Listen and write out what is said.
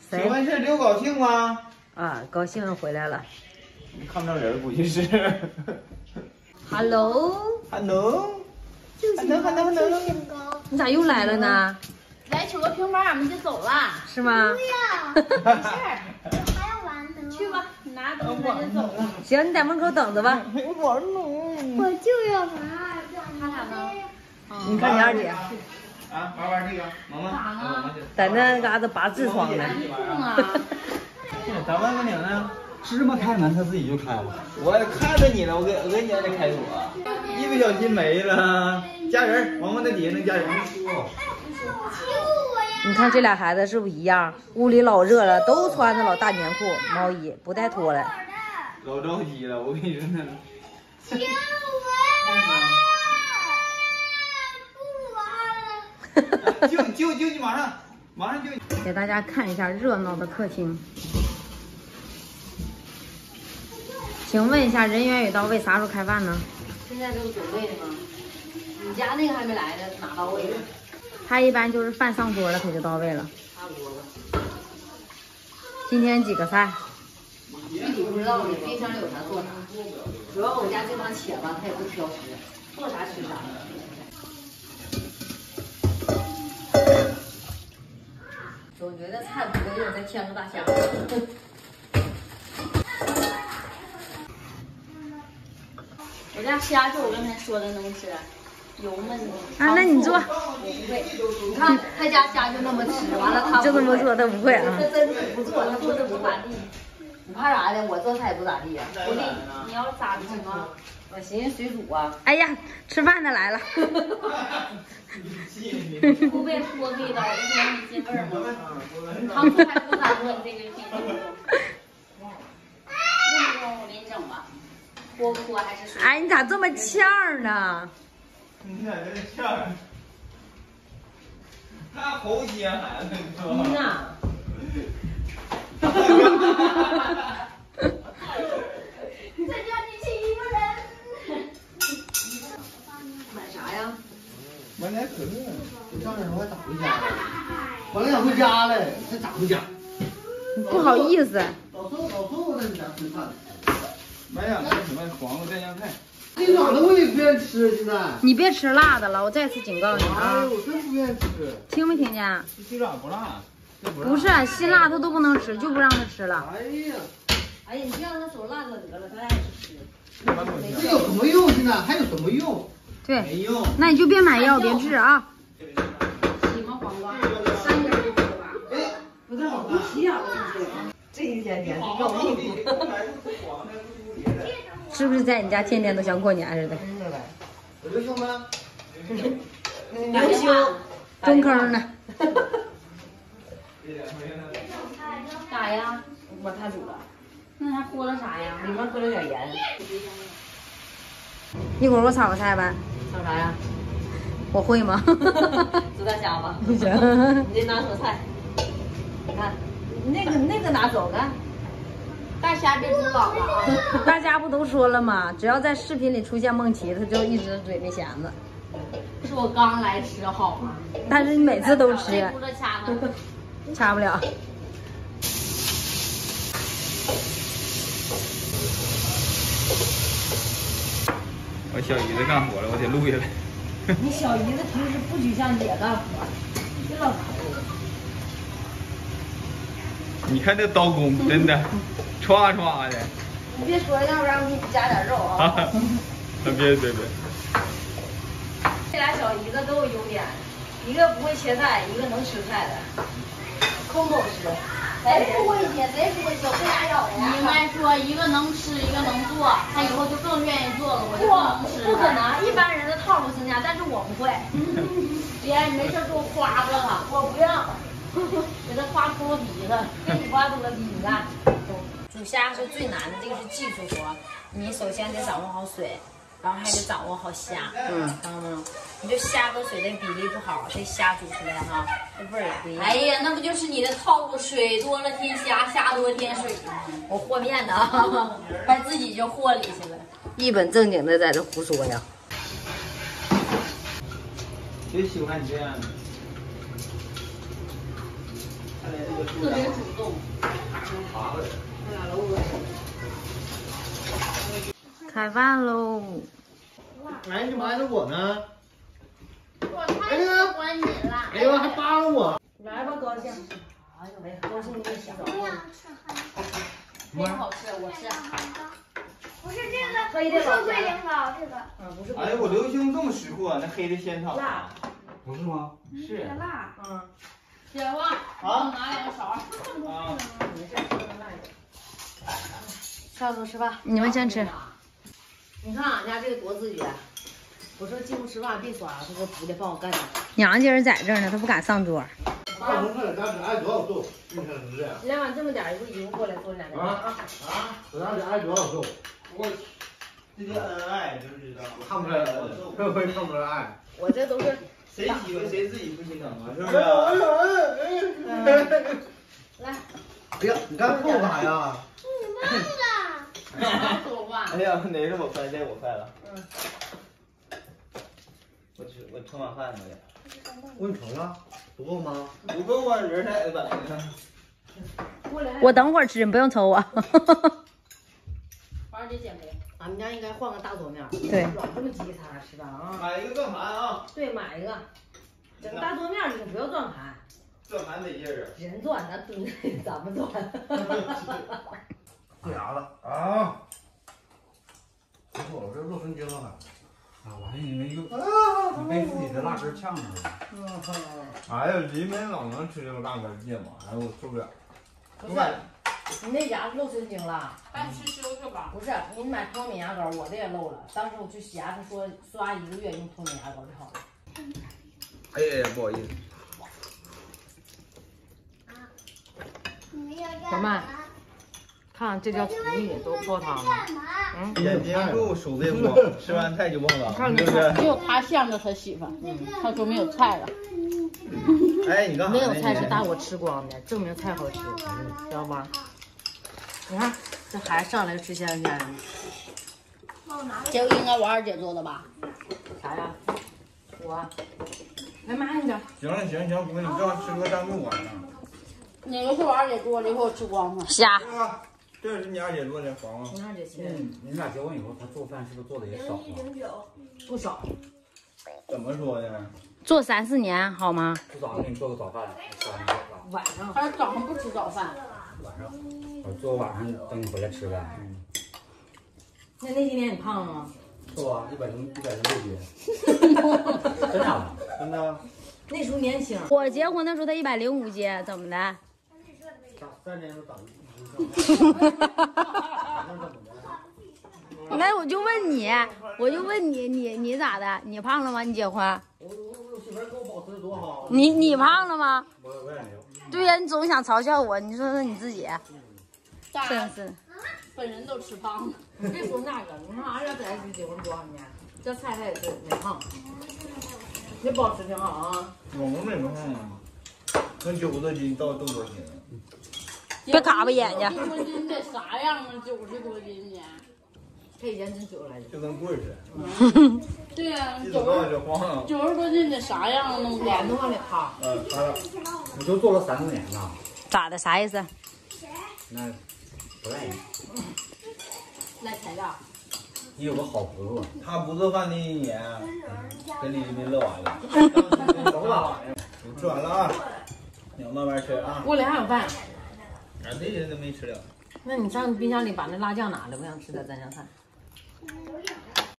请问是刘高兴吗？ 啊，高兴回来了。 你看不着人，估计是。 Hello。 Hello。 你咋又来了呢？ 来取个平板，俺们就走了。 是吗？ 对呀，没事儿，还要玩呢。去吧，你拿东西咱就走了。 行，你在门口等着吧。 我就要玩。他俩呢？ 你看你二姐。 啊，玩这个，萌萌。 咋呢？ 在那嘎达拔痔疮呢。 咱问问你呢？ 芝麻开门，他自己就开了。 我看着你了，我跟你在这开锁，一不小心没了。家人，萌萌在底下能加人。 你看这俩孩子是不是一样？屋里老热了，都穿着老大棉裤、毛衣，不带脱了。 老着急了，我跟你说那。 救我！ 救你，马上救你！ 给大家看一下热闹的客厅。请问一下，人员已到位，啥时候开饭呢？ 现在这不准备的吗？你家那个还没来呢，哪到位了？ 他一般就是饭上桌了，他就到位了。 差不多吧。 今天几个菜？ 具体不知道呢，冰箱里有啥做啥。主要我家这帮且吧，他也不挑食，做啥吃啥。总觉得菜不够用，再添个大虾。 我家虾就我刚才说的能吃，油焖的。 啊，那你做。 我不会，你看他家虾就那么吃，完了他就这么做，他不会啊。 他真是不错，他不是不咋地。你怕啥的？我做菜也不咋地呀。 我给你要咋的行吗？ 我寻思水煮啊。 哎呀，吃饭的来了。 不被泼味道，一点没进味儿吗？糖醋还不咋做，这个挺用不用？我给你整吧。锅不锅还是水？ 哎，你咋这么呛呢？ 你咋这呛？他喉结孩子，你知道吗？ 呐。 在家你7个人。 买啥呀？ 买点可乐。 我上人我还咋回家了？本来想回家嘞，这咋回家？ 不好意思。 老宋在你家吃饭。 买两个什么黄瓜蘸酱菜。 这咋的我也不愿意吃，现在。 你别吃辣的了，我再次警告你哎啊！ 呦，我真不愿意吃。 听没听见？ 这鸡爪不辣， 不是辛辣他都不能吃，就不让他吃了。 哎呀， 哎呀，你就让他手辣就得了，他爱吃。 这有什么用？现在还有什么用？ 对， 没用。 那你就别买药，别治啊。 洗吗黄瓜？3根就够了吧？ 不是好不洗呀，这一天天要命。 是不是在你家天天都像过年似的？ 真的呗。 有刘兄吗？ 刘兄， 中坑呢？ 咋呀？ 我他煮的， 那还和了啥呀？ 里面搁了点盐。 一会儿我炒个菜呗。 炒啥呀？ 我会吗？ 煮大虾吧。 不行。 你这拿手菜，你看，那个拿走看。 大虾别煮老了啊！ 大家不都说了吗？只要在视频里出现梦琪，他就一直嘴没闲着。 是我刚来吃好吗？ 但是你每次都吃这，不是掐的。 掐不了。 我小姨子干活了，我得录下来。 你小姨子平时不许像姐干活，别老说。 你看这刀工，真的，歘歘的。 你别说，要不然我给你加点肉啊。 别。 这俩小姨子都有优点，一个不会切菜，一个能吃菜的，空口吃。谁不会切？谁不会切？不俩咬的呀？ 你应该说一个能吃，一个能做，他以后就更愿意做了。我就不能吃。 不可能，一般人的套路是那样，但是我不会。 别，你没事给我夸过他， 我不要。 给他夸秃噜皮了。 给你刮秃了皮，你看。 煮虾是最难的，这个是技术活。你首先得掌握好水，然后还得掌握好虾。知道吗？你就虾和水的比例不好，这虾煮出来哈，这味儿也不一样。 哎呀，那不就是你的套路？水多了添虾，虾多添水。 我和面的啊， 把自己就和里去了。 一本正经的在这胡说呀。 谁喜欢你这样的？ 特别主动。 开饭喽！ 哎，你瞒着我呢？ 我太喜欢你了。 哎呦，还扒拉我！ 来吧，高兴。哎呦喂，高兴你也洗澡。 这个好吃，我吃。 不是这个，不是桂林糕，这个。 不是。 哎呀，我刘兄这么识货，那黑的仙草辣， 不是吗？ 是辣。 姐夫，我拿2个勺。 啊。 没事，吃个辣一点。下厨吃吧。 你们先吃。 你看俺家这个多自觉。我说进屋吃饭别刷，他说不的，帮我干点。 娘今儿在这儿呢，她不敢上桌。 大龙看咱家挨多少揍？你看是这样。 你俩这么点一会过来做俩人啊！ 咱家挨多少揍？ 我这叫恩爱，知不知道？ 看不出来，这回看不出来。 我这都是谁喜欢谁自己不心疼啊，是不是？ 来， 哎呀，你干后干啥呀？ 说话。 哎呀，哪个我快，这我快了。我盛碗饭去。 我给你盛了，不够吗？ 不够啊，人太晚了。 我等会儿吃，你不用瞅我。 花姐减肥。 俺们家应该换个大桌面。 对。 老这么急叉吃饭啊！ 买一个转盘啊。 对，买一个。整个大桌面你不要转盘。 转盘得劲儿啊。 人转咱蹲着咱们转。 硌牙了啊！不错，我这肉参精了还。 我还以为你被自己的辣根呛着了。 哎呀，黎明老能吃这个辣根芥末，哎呦我受不了。 不是，你那牙漏神经了。 赶紧去修修吧。 不是，你买脱敏牙膏，我这也漏了。当时我去洗牙，他说刷1个月用脱敏牙膏就好了。 哎呀，不好意思。 小曼，看这叫厨艺，都煲汤了。 眼睛不，手背不，吃完菜就忘了，是不是？ 只有他向着他媳妇，他说没有菜了。 哎，你干啥？ 没有菜是大伙吃光的，证明菜好吃，知道吧？你看这孩子上来就吃鲜的。 这个应该我二姐做的吧？ 啥呀？我。来慢一点。 行了行行，不跟你这样吃个占路啊。 哪个是我二姐做的？一会儿我吃光了。 虾。 这是你二姐做的黄瓜。 你二姐切的。 你俩结婚以后，她做饭是不是做的也少啊？ 不少。 怎么说的？ 做3、4年好吗？ 不早上给你做个早饭，吃完就早。 晚上。 他说早上不吃早饭。 晚上，我做晚上等你回来吃呗。 那几年你胖了吗？ 瘦啊，106斤。真的？ 真的。 那时候年轻。 我结婚的时候他105斤，怎么的 3年都长那我就问你，你咋的？你胖了吗？你结婚？ 我媳妇给我保持的多好。 你胖了吗？ 我也没有。 对呀，你总想嘲笑我，你说说你自己，真是。 本人都吃胖了。 你别说那个，你看俺俩在一起结婚多少年，这菜他也是没胖，这保持挺好啊。 我们没胖啊，那90多斤到多少斤？ 别嘎巴眼睛。 90多斤得啥样啊？90多斤呢？ 他以前真久来着， 就跟棍儿似的。 对呀一走道就慌了。 90多斤得啥样啊？弄脸都往里趴。 你都做了3、4年了。 咋的？啥意思？ 那不赖你。 赖材料。 你有个好婆婆。 他不做饭那1年，跟李黎明乐完了。 走了。 吃完了啊，你要慢慢吃啊。 锅里还有饭。 俺这人都没吃了。 那你上冰箱里把那辣酱拿来，我想吃点蘸酱菜。